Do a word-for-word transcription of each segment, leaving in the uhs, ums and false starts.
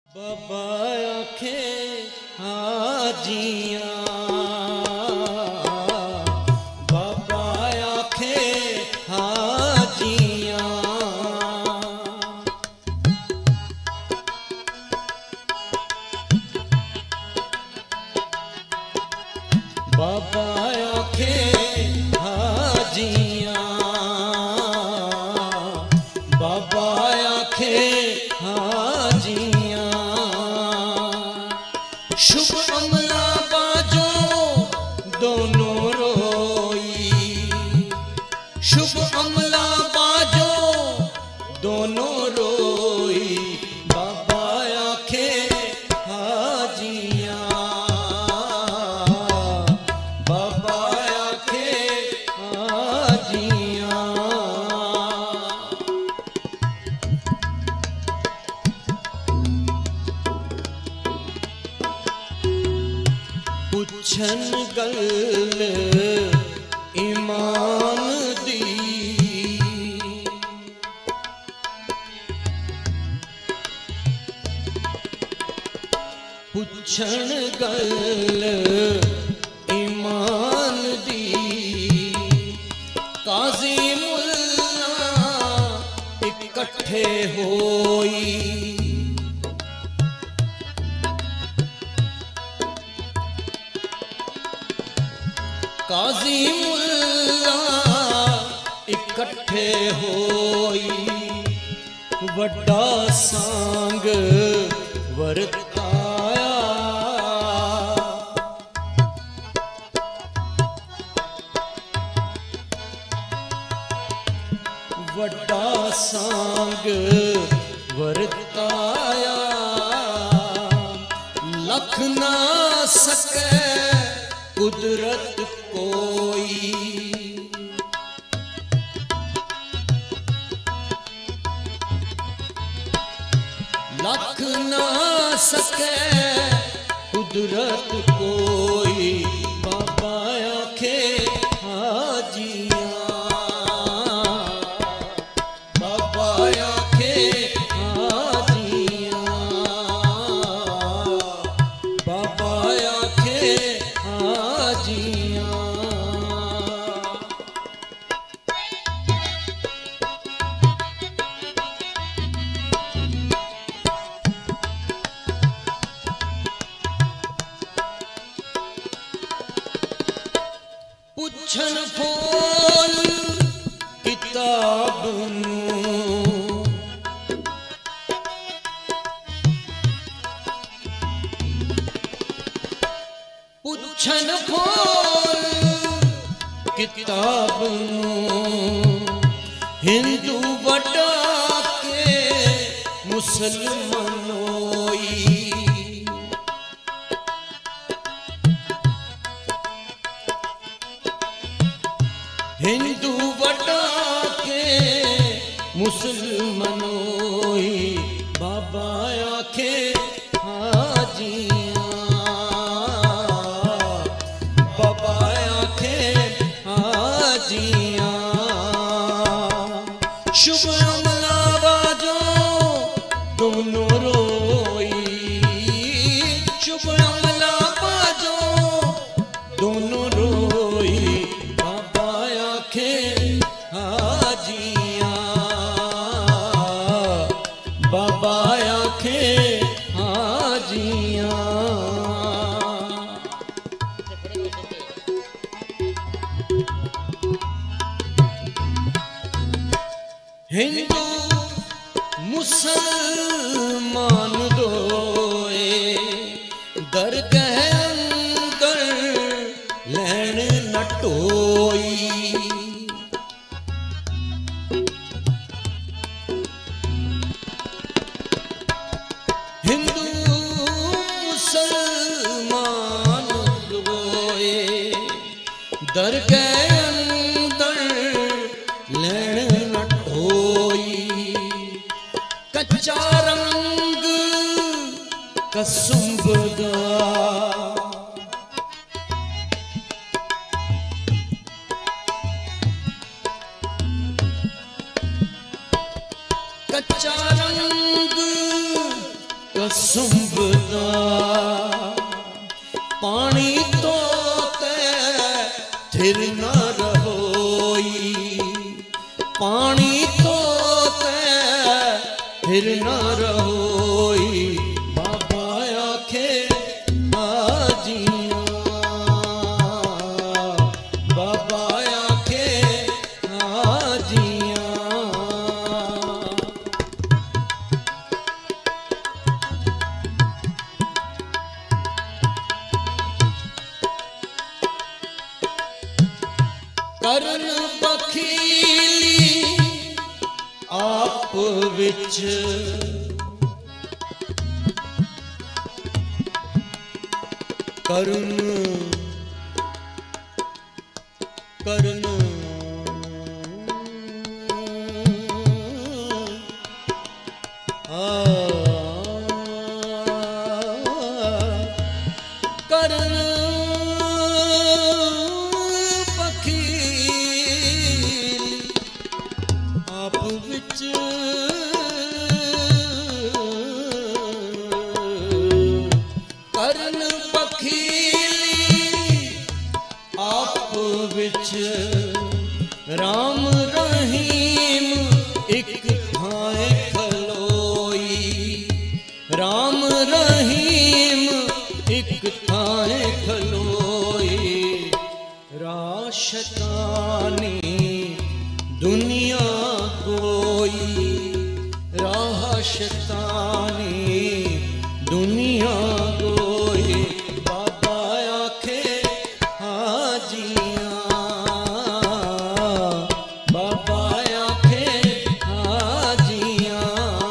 बाबा आखे हाजियां, बाबा आखे हाजियां, बाबा आखे हाजियां, बाबा आखे हाजियां। शुभ अमला बाजो दोनों रोई, शुभ अमला बाजो दोनों रोई, बाबा आखे हाजियां, बाबा आखे हाजियां। पुछन गल ईमान दी, पुछन गल ईमान दी, काजी मुल्ला इकट्ठे होई, काजी मुल्ला इकट्ठे होई, वड्डा सांग वरताया, वड्डा सांग वरताया। लख ना सके कुदरत कोई, लख ना सके कुदरत कोई, बाबा आखे हाजियां, बाबा आखे हाजियां, बाबा आखे हाजियां। पुछन फोल किताब नूं, पुछन फोल किताब नूं, हिंदू वड्डा के मुसलमानोई, हिंदू वड्डा के मुसलमानोई, बाबा आखे हाजियां, बाबा आखे हाजियां। शुभ अमला बाजो दोनों रोई, शुभ अमला बाजो दोनों रोई, बाबा आखे हाजियां, बाबा आखे हाजियां। हिंदू मुसलमान दोए दरगाह अंदर लैन नटोई, हिंदू मुसलमान दोए दरगाह अंदर लैन नटोई, कच्चा रंग कसुंभ दा, कच्चा रंग सुंबदा पानी तो ते थिर न रहोई, पानी तो ते थिर न रहोई। बाबा आखे हाजियां, बाबा आखे हाजियां। करन बखीली आप विच, करन करन आ करन करन बखीली आप विच, राम रहीम एक थाए खलोई, राम रहीम एक थाए खलोई। राशतानी दुनिया कोई, राह शतानी दुनिया कोई। बाबा आखे हाजियां, बाबा आखे हाजियां।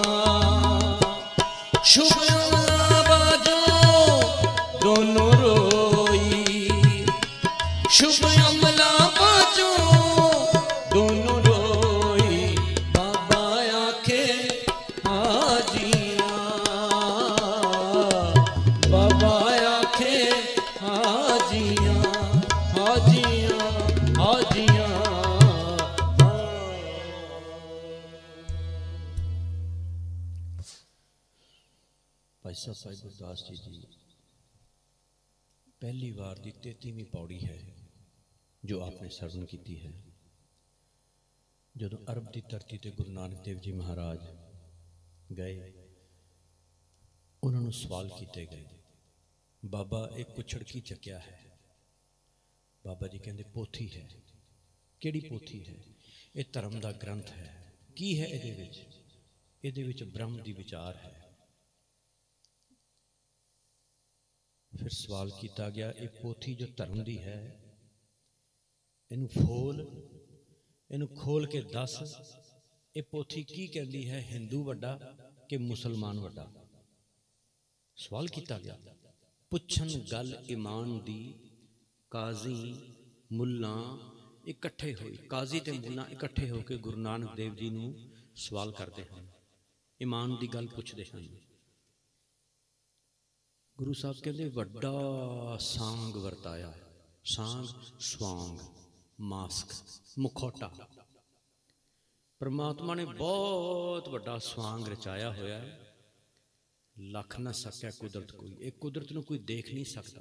शुभ बाजो दोनों रोई, शुभ अमला बाजो दोनों रोई। बाबा आखे हाजियां, बाबा आखे हाजियां, हाजियां हाजियां। भाई साहब भाई गुरदास जी जी पहली बार की तैंतीवीं पौड़ी है जो आपने सरवण की है। जदों अरब की धरती ते गुरु नानक देव जी महाराज गए, उन्होंने सवाल किए गए, बाबा एक कुछड़ की चक्या है? बाबा जी कहते पोथी है। केड़ी पोथी है? ये धर्म का ग्रंथ है। की है इहदे विच? इहदे विच ब्रह्म दी विचार है। फिर सवाल किया गया, ये पोथी जो धर्म दी है, इनू फोल, इनू खोल के दस, ये पोथी की कहती है, हिंदू वड्डा कि मुसलमान वड्डा? सवाल किया गया। पुछन गल ईमान दी, काजी मुल्ला इकट्ठे हुए, काजी ते मुल्ला इकट्ठे होकर गुरु नानक देव जी नू सवाल करते हैं, ईमान दी गल पुछते हैं। गुरु साहब कहते वड्डा सांग वरताया, सांग स्वांग मास्क मुखौटा। परमात्मा ने बहुत वड्डा स्वांग रचाया होया है, लख न सकै कुदरत कोई। एक कुदरत नूं कोई देख नहीं सकता,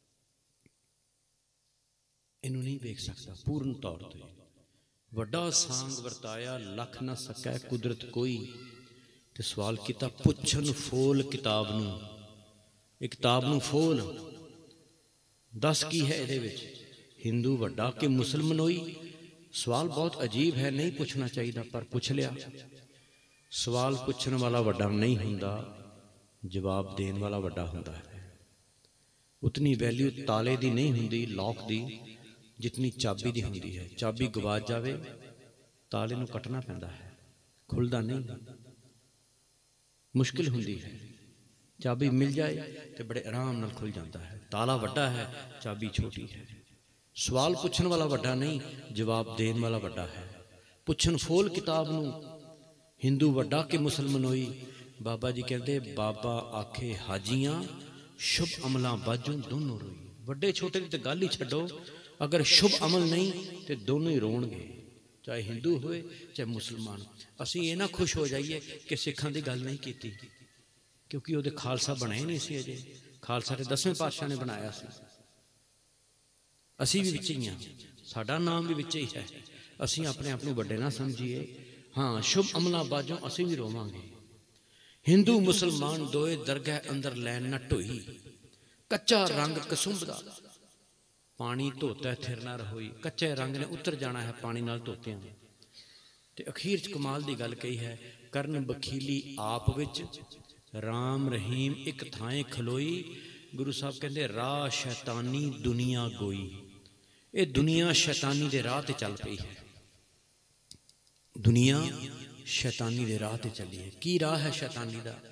इनू नहीं देख सकता पूर्ण तौर पर। वड्डा सांग वरताया, लख न सकै कुदरत कोई। ते सवाल किया, पुछन फोल किताब नूं, एक किताब नूं फोल दस की है इहदे विच, हिंदू वड्डा कि मुसलमानोई? सवाल बहुत अजीब है, नहीं पूछना चाहिए पर पूछ लिया। सवाल पूछने वाला वड्डा नहीं हुंदा, जवाब देने वाला वड्डा हुंदा है। उतनी वैल्यू ताले दी नहीं हुंदी, लॉक दी, जितनी चाबी दी हुंदी है। चाबी गवाच जावे, ताले नूं कटना पैंदा है, खुलदा नहीं, मुश्किल हुंदी है। चाबी मिल जाए तो बड़े आराम नाल खुल जाता है। ताला वड्डा है, चाबी छोटी है। सवाल पूछने वाला वड्डा नहीं, जवाब देने वाला वड्डा है। पुछन फोल किताब नूं, हिंदू वड्डा कि मुसलमानोई? बाबा जी कहते बाबा आखे हाजियां, शुभ अमलां बाजों दोनों रोई। वड्डे छोटे की तो गल ही छड्डो, अगर शुभ अमल नहीं तो दोनों ही रोणगे, चाहे हिंदू होए चाहे मुसलमान। असीं ये ना खुश हो जाइए कि सिखां दी गल नहीं कीती, क्योंकि वो खालसा बने ही नहीं सी अजे। खालसा तो दसवें पातशाह ने बनाया सी। असी भी विच ही हाँ, साडा नाम भी विच ही है। असी अपने आप को वड्डे ना समझिए। हाँ, शुभ अमलों बाजों असी भी रोवांगे। हिंदू मुसलमान दोए दरगाह अंदर लैन न ढोई, कच्चा रंग कसुंभदा पानी धोता थिर ना रहोई। कच्चे रंग ने उतर जाना है पानी नाल धोतियां। ते अखीर च कमाल की गल कही है, करन बखीली आप विच राम रहीम एक थाएं खलोई। गुरु साहब कहते राह शैतानी दुनिया गोई। ये दुनिया शैतानी दे राह ते चल पई है। दुनिया शैतानी दे राह ते चली है। की राह है शैतानी दा?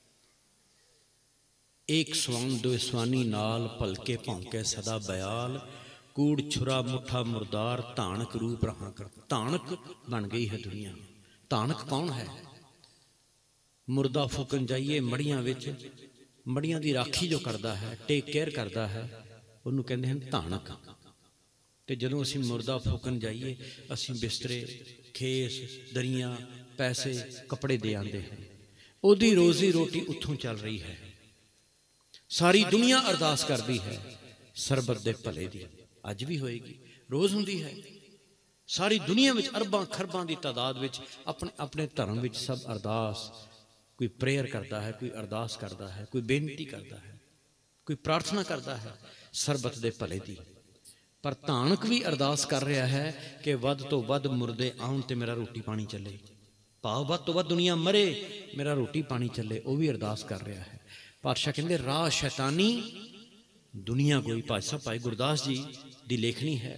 एक स्वान दो स्वानी नाल भलके भौंके सदा बयाल। कूड़ छुरा मुठा मुरदार धानक रूप रहा कर। धानक बन गई है दुनिया। धानक कौन है? मुर्दा फूकन जाइए मड़ियां विच, मड़ियां दी राखी जो करता है, टेक केयर करता है, उन्होंने कहते हैं धानक। तो जदों असीं मुर्दा फूकन जाइए असीं बिस्तरे, खेस, दरियां, पैसे, कपड़े दे आते हैं। उहदी रोजी रोटी उत्थों चल रही है। सारी दुनिया अरदास करती है सरबत दे भले दी। अज भी होएगी, रोज हुंदी है। सारी दुनिया में अरबां खरबां की तादाद में अपने अपने धर्म में सब अरदास, कोई प्रेयर करता है, कोई अरदास करता है, कोई बेनती करता है, कोई प्रार्थना करता है सरबत दे भले दी। पर धानक भी अरदास कर रहा है कि वध तो वध मुर्दे आउण ते मेरा रोटी पानी चले। भाव वध तो वध दुनिया मरे, मेरा रोटी पानी चले। वह भी अरदास कर रहा है। पातशाह कहते राह शैतानी दुनिया गोई। भाई साहब भाई गुरदास जी की लेखनी है।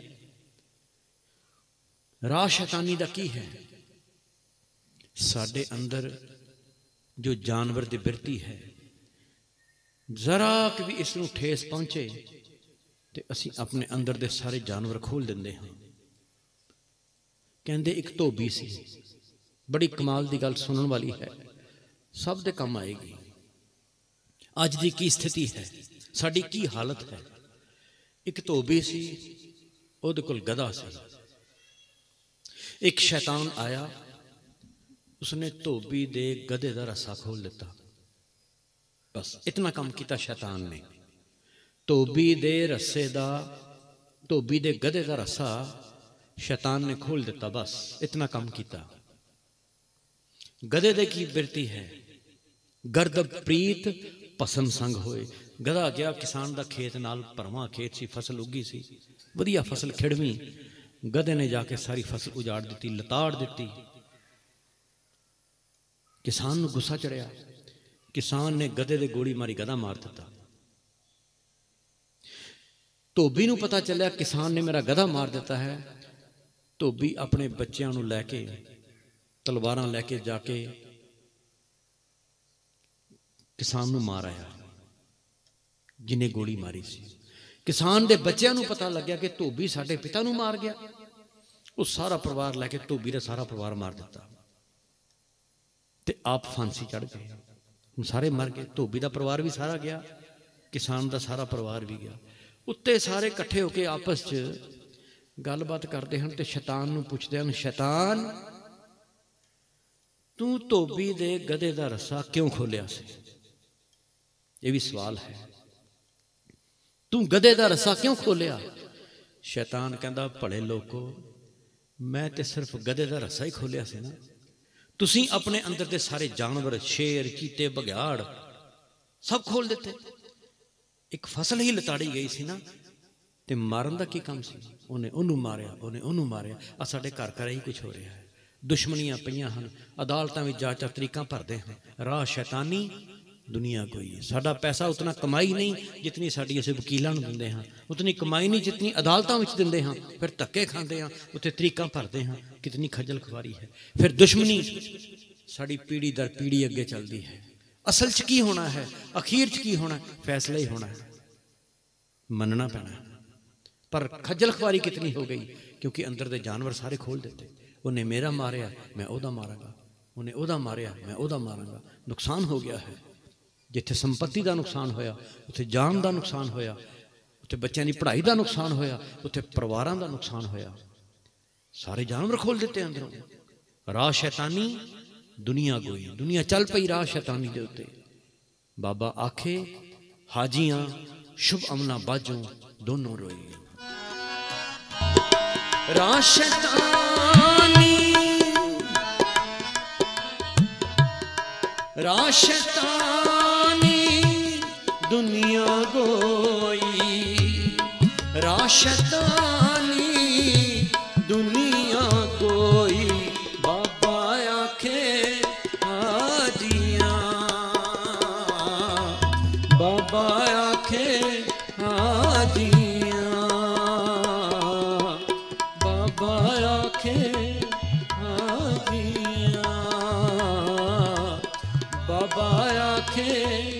राह शैतानी दा की है? साडे अंदर जो जानवर की बिरती है, जरा कि भी इसनूं ठेस पहुंचे तो असी अपने अंदर दे सारे जानवर खोल देंदे हां। कहंदे एक धोबी सी, बड़ी कमाल की गल सुनने वाली है, सब दे काम आएगी। अज की की स्थिति है, साडी की हालत है। एक धोबी सी, उहदे कोल गधा सी। एक शैतान आया, उसने धोबी दे गधे का रस्सा खोल दिता। बस इतना काम किया शैतान ने। धोबी दे रस्से दा, धोबी दे गधे का रस्सा शैतान ने खोल दिता। बस इतना काम किया। गधे दे की बिरती है, गर्द प्रीत पसम संग होए। गधा गया किसान का खेत नाल, भरवां खेत सी, फसल उगी सी, वधिया फसल खिड़वी। गधे ने जाके सारी फसल उजाड़ दी, लताड़ दी। किसान नूं गुस्सा चढ़िया। किसान ने गधे दे गोली मारी, गधा मार दिता। धोबी नूं पता चलिया किसान ने मेरा गधा मार दिता है। धोबी अपने बच्चों नूं लैके, तलवारां लैके जाके किसान नूं मार आया जिन्हें गोली मारी सी। किसान दे बच्चों नूं पता लग्या कि धोबी साडे पिता नूं मार गया। वो सारा परिवार लैके धोबी का सारा परिवार मार दिता ते आप फांसी चढ़ गए। हम सारे मर गए। धोबी का परिवार भी सारा गया, किसान का सारा परिवार भी गया। उत्ते सारे इकट्ठे होके आपस च गलबात करते हैं तो शैतान नूं पुछदे हैं, शैतान तू धोबी दे गधे का रस्सा क्यों खोलिया सी? ये भी सवाल है। तू गधे का रस्सा क्यों खोलिया? शैतान कहता भले लोको, मैं तो सिर्फ गधे का रस्सा ही खोलिया से ना। तुसी अपने अंदर के सारे जानवर, शेर, चीते, बघियाड़ सब खोल देते। एक फसल ही लताड़ी गई सी ना, ते मारन का की काम सी? उन्हें उन्हों मारिया, उन्हें उन्हों मारिया। आ साडे घर घर ही कुछ हो रहा है। दुश्मनियां पईयां हन, अदालतां विच जा जा तरीकां भरदे हैं। राह शैतानी दुनिया कोई है। साडा पैसा उतना कमाई नहीं जितनी साड़ी असीं वकीलां नूं दिंदे हां, उतनी कमाई नहीं जितनी अदालतां विच दिंदे हां। फिर धक्के खांदे हां, उत्थे तरीकां भरदे हां। कितनी खजल खुआरी है। फिर दुश्मनी साड़ी पीढ़ी दर पीढ़ी अगे चलती है। असल च की होना है, अखीर च की होना है, फैसला ही होना है, मनना पैना है। पर खजल खुआरी कितनी हो गई, क्योंकि अंदर दे जानवर सारे खोल देते। उन्हें मेरा मारिया, मैं ओदा मारांगा, उन्हें ओदा मारिया, मैं ओदा मारांगा। नुकसान हो गया है। जिथे संपत्ति का नुकसान होया, उत्थे जान का नुकसान होया, उत्थे बच्चों की पढ़ाई का नुकसान होया, उत्थे परिवारों का नुकसान होया। सारे जानवर खोल देते अंदरों। राह शैतानी दुनिया गोई। दुनिया चल पई राह शैतानी दे उत्ते। बाबा आखे हाजियां शुभ अमला बाजों दोनों रोए। राशतानी राशतानी दुनिया गोई, राशतानी दुनिया कोई, बाबा आखे हाजियां, बाबा आखे हाजियां, बाबा आखे हाजियां, बाबा आखे